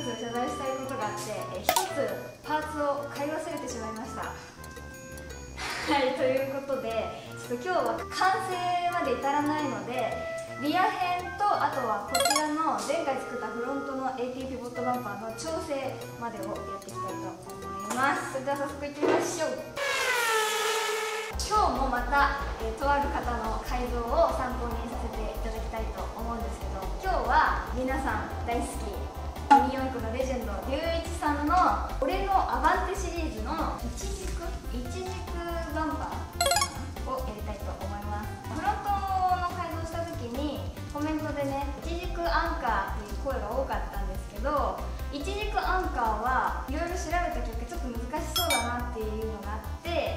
つ謝罪したいことがあって、一つパーツを買い忘れてしまいました。はい、ということでちょっと今日は完成まで至らないので、リア編とあとはこちらの前回作ったフロントの AT ピボットバンパーの調整までをやっていきたいと思います。それでは早速いってみましょう。今日もまた、とある方の改造を参考にさせていただきたいと思うんですけど、今日は皆さん大好きニューヨークのレジェンド龍一さんの俺のアバンテシリーズの一軸バンパーをやりたいと思います。フロントの改造した時にコメントでね、一軸アンカーっていう声が多かったんですけど、一軸アンカーはいろいろ調べた結果ちょっと難しそうだなっていうのがあって、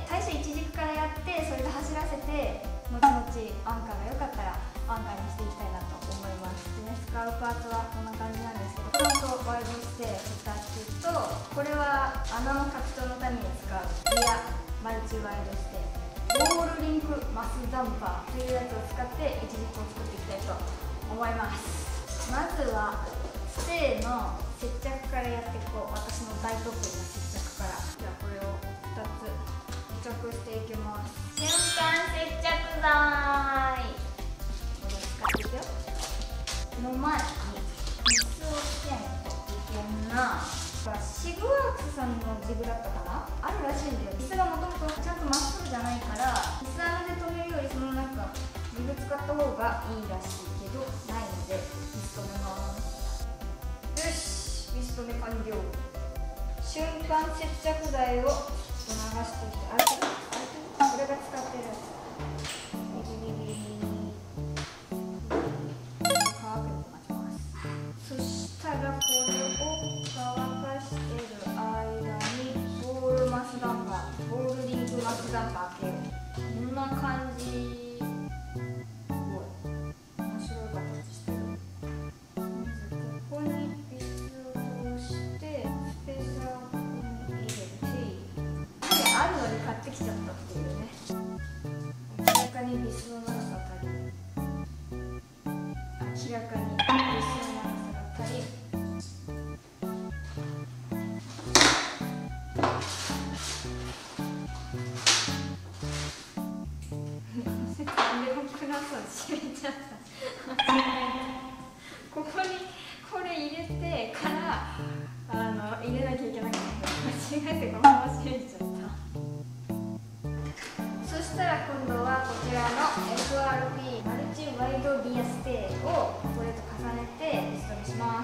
最初一軸からやってそれで走らせて後々アンカーが良かったらアンカーにしていきたいなと思います。でね、使うパーツはこんな感じなんですけど、フロントをワイドして2つと、これは穴の拡張のために使うリアマルチワイドしてボールリンクマスダンパーというやつを使って一軸を作っていきたいと思います。まずはステーの接着からやっていこう。私の大得意な接着から。じゃあこれを2つ接着していきます。瞬間接着剤これ使っていくよ。の前に水をつけないといけんな。シグワークスさんのジグだったかな、あるらしいんだよ。椅子がもともとちゃんとまっすぐじゃないから、椅子穴で止めるよりそのなんかジグ使った方がいいらしいけど、ないので椅子止めます。よし、椅子止め完了。瞬間接着剤を流していって、あれこれが使ってるやつ。そしたらこれを乾かしてる間にボールマスダンパー、ボールリングマスダンパー系こんな感じ。すごい面白い形してる。まずここにビスを通してスペーサーをここに入れて、あるのに買ってきちゃったっていうね。明らかにビスの長さ足りる。明らかにビスの長さが足りる。閉めちゃった。ここにこれ入れてから入れなきゃいけなかった間違えてこのまま閉めちゃった。そしたら今度はこちらの FRP マルチワイドリアステーをこれと重ねてリストにします。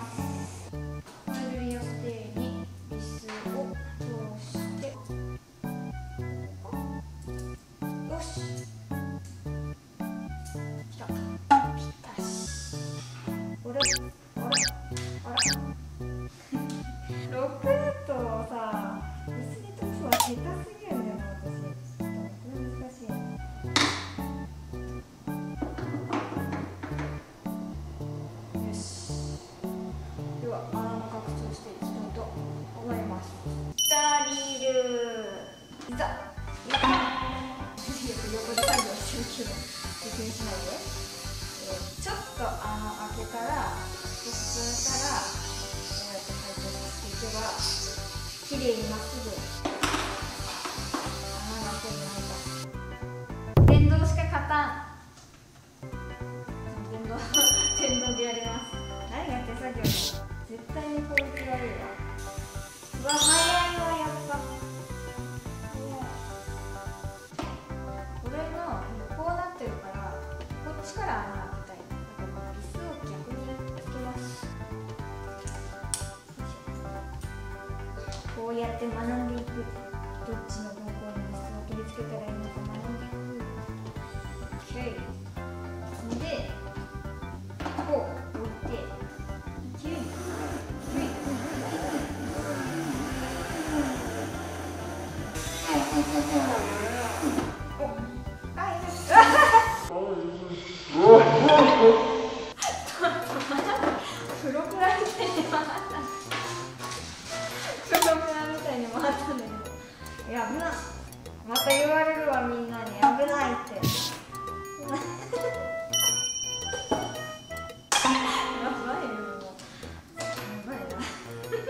ワイドリアステーにビスを通してよし、ロックナットをさ、椅子に通すのは下手すぎるんだよな、私。ちょっとこれ難しいな。よし。では穴の拡張していきたいと思います。スタリルいざ横で作業してるけど気にしないで。ちょっと穴開けたら、そしたらこうやって回転させていけばきれいにまっすぐ穴が開ける。電動しか勝たん。電動でやります。何が手作業だ。絶対に効率悪いわ。うわ、早いわ、やっぱ。これのこうなってるからこっちから穴開けたい。だから椅子を逆につけます。こうやって学んでいく。どっちの方向に椅子を取り付けたらいいのか学んでいく。OK でこう置いてきれいにプロペラみたいに回った。プロペラみたいに回ったんだけど、いや危ない。また言われるわ、みんなに危ないって。やばいよ、やばいな。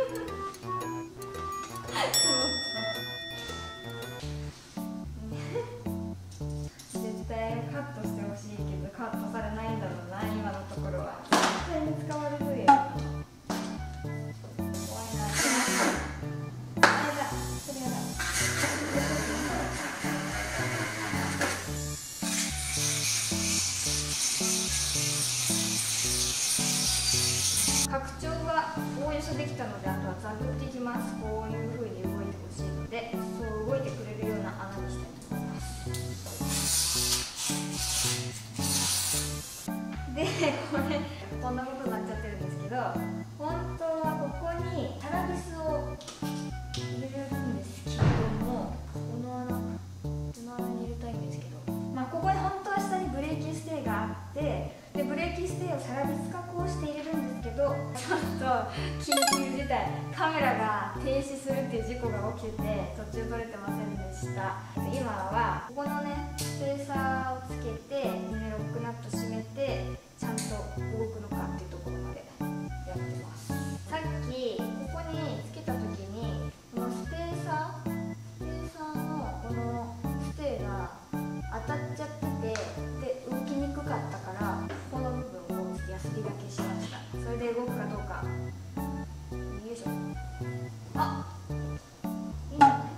緊急事態、カメラが停止するっていう事故が起きてて途中撮れてませんでした。今はここのねスペーサーをつけて、ロックナット閉めてちゃんと動くのかっていうところまでやってます。さっきここにつけた時にこのスペーサーのこのステーが当たっちゃってて、で動きにくかったからこの部分をヤスリがけしました。それで動くかどうか、よいしょ。あ、いいんじゃない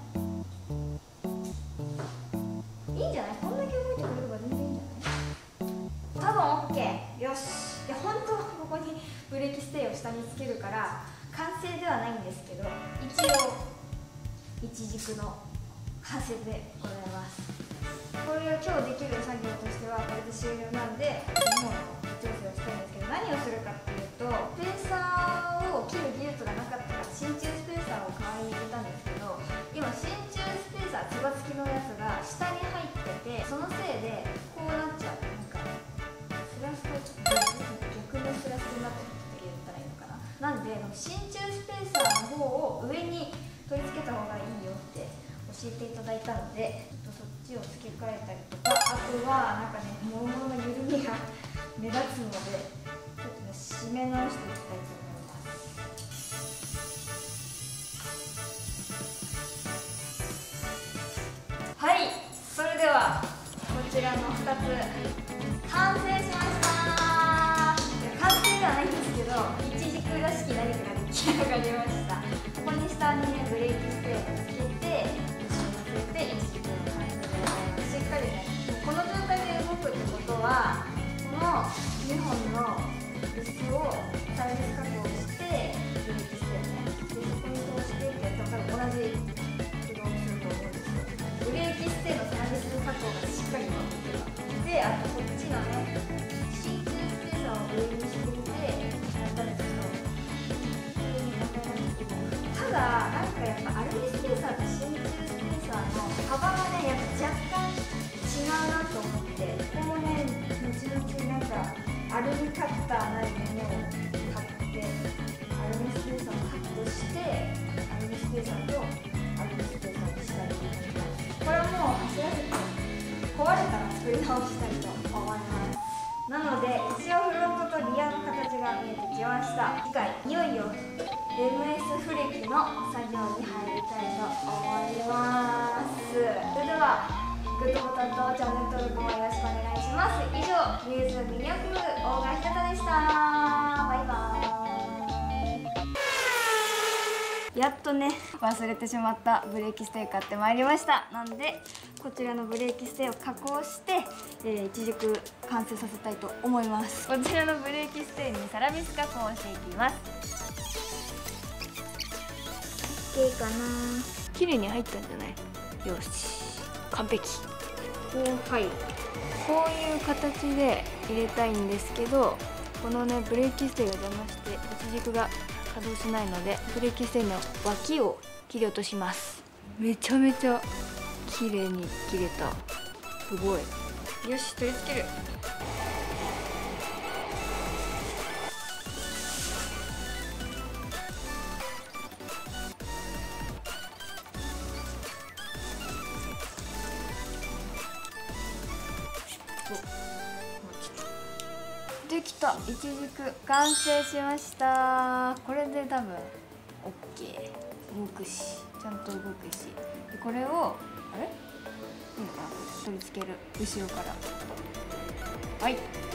？いいんじゃない？こんだけ動いてくれれば全然いいんじゃない？多分 OK。 よし。いや本当はここにブレーキステーを下につけるから完成ではないんですけど、一応一軸の完成でございます。これを今日できる作業としてはこれで終了なんで、もう調整をしたいんですけど、何をするかっていうと、スペーサーを切る技術がなかったから真鍮スペーサーを買いに入れたんですけど、今真鍮スペーサーつば付きのやつが下に入ってて、そのせいでこうなっちゃう。スラストちょっと逆のスラストになってるって言ったらいいのかな。なんで真鍮スペーサーの方を上に取り付けた方がいいよって教えていただいたので、ちょっとそっちを付け替えたりとか、あとはなんかね、ものの緩みが目立つのでちょっとね締め直していきたいと思います。はい、それではこちらの2つ完成しました。完成ではないんですけど、一軸らしき何かが出来上がりました。ここに下にねブレーキステーをつけて後ろに乗せて一軸の完成でございます。しっかりね、この状態で動くってことはこの2本の椅子をサービス加工してブレーキステーね、でそこに通してってやったら多分同じ駆動をすると思うんですよ。ブレーキステーのサービス加工がしっかり乗ってるで、あとこっちのね真鍮スペーサーを上にしてみてやったんですけど、ただなんかやっぱアルミスペーサーと真鍮スペーサーの幅がねやっぱ若干違うなと思って、ここもね後々なんかアルミカッターなりのものを買ってアルミスペーサーをカットしてアルミスペーサーとアルミスペーサーにしたいと思います。これはもう走らせて壊れたら作り直したいと思います。なので一応フロントとリアの形が見えてきました。次回いよいよ MS フレキの作業に入りたいと思います。それではグッドボタンとチャンネル登録もよろしくお願いします。以上、ミューズミニオク大賀ひなたでした。バイバーイ。やっとね忘れてしまったブレーキステー買ってまいりました。なんでこちらのブレーキステーを加工して、一軸完成させたいと思います。こちらのブレーキステーにサラミス加工をしていきます。 OK かな。綺麗に入ったんじゃない？よし、完璧。はい、こういう形で入れたいんですけど、このねブレーキステーが邪魔して一軸が稼働しないので、ブレーキステーの脇を切り落とします。めちゃめちゃ綺麗に切れた。すごい。よし、取り付ける。できた。一軸完成しました。これで多分 OK。 動くし、ちゃんと動くし、でこれをあれいいのかな、取り付ける。後ろから。はい。